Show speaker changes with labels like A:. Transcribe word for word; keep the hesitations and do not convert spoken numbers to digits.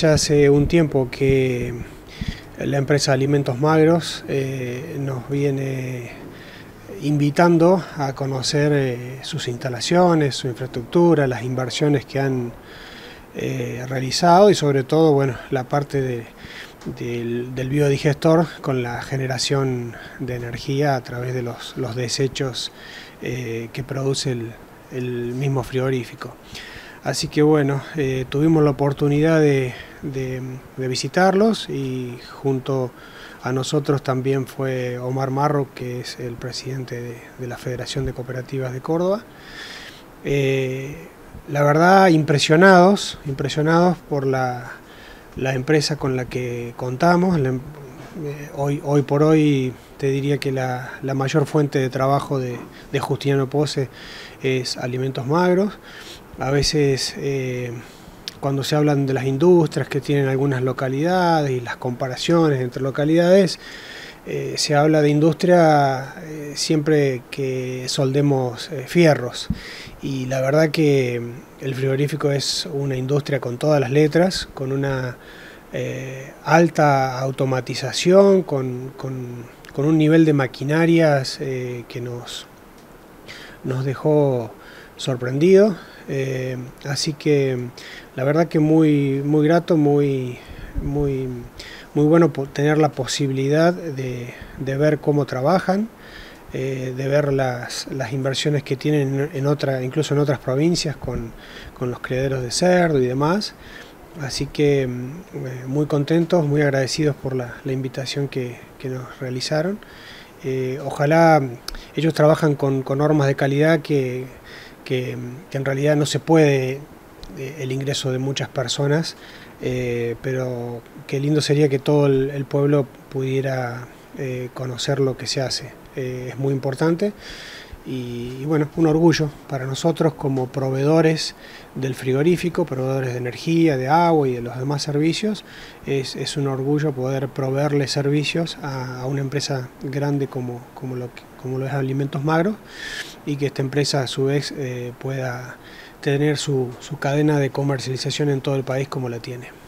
A: ya hace un tiempo que la empresa Alimentos Magros eh, nos viene invitando a conocer eh, sus instalaciones, su infraestructura, las inversiones que han eh, realizado y sobre todo, bueno, la parte de, del, del biodigestor con la generación de energía a través de los, los desechos eh, que produce el, el mismo frigorífico. Así que bueno, eh, tuvimos la oportunidad de, de, de visitarlos y junto a nosotros también fue Omar Marro, que es el presidente de, de la Federación de Cooperativas de Córdoba. Eh, la verdad, impresionados, impresionados por la, la empresa con la que contamos. La, eh, hoy, hoy por hoy te diría que la, la mayor fuente de trabajo de, de Justiniano Posse es Alimentos Magros. A veces eh, cuando se hablan de las industrias que tienen algunas localidades y las comparaciones entre localidades, eh, se habla de industria eh, siempre que soldemos eh, fierros, y la verdad que el frigorífico es una industria con todas las letras, con una eh, alta automatización, con, con, con un nivel de maquinarias eh, que nos, nos dejó sorprendido. Eh, así que la verdad que muy, muy grato, muy, muy, muy bueno tener la posibilidad de, de ver cómo trabajan, eh, de ver las, las inversiones que tienen en otra, incluso en otras provincias con, con los criaderos de cerdo y demás. Así que eh, muy contentos, muy agradecidos por la, la invitación que, que nos realizaron. Eh, ojalá ellos trabajan con, con normas de calidad que Que, que en realidad no se puede eh, el ingreso de muchas personas, eh, pero qué lindo sería que todo el, el pueblo pudiera eh, conocer lo que se hace. Eh, es muy importante y, y bueno, un orgullo para nosotros como proveedores del frigorífico, proveedores de energía, de agua y de los demás servicios. Es, es un orgullo poder proveerle servicios a, a una empresa grande como, como, lo, como lo es Alimentos Magros, y que esta empresa a su vez eh, pueda tener su, su cadena de comercialización en todo el país como la tiene.